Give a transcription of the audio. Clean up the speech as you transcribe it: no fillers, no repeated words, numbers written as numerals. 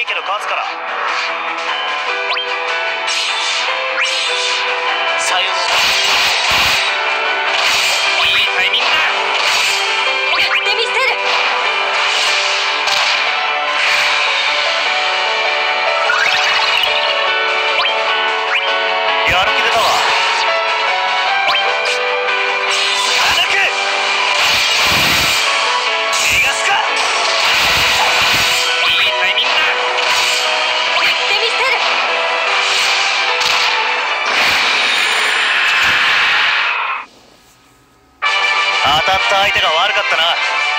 いけど勝つから。さよういいタイミングだ。 やってみせる。 やる気出たわ。当たった相手が悪かったな。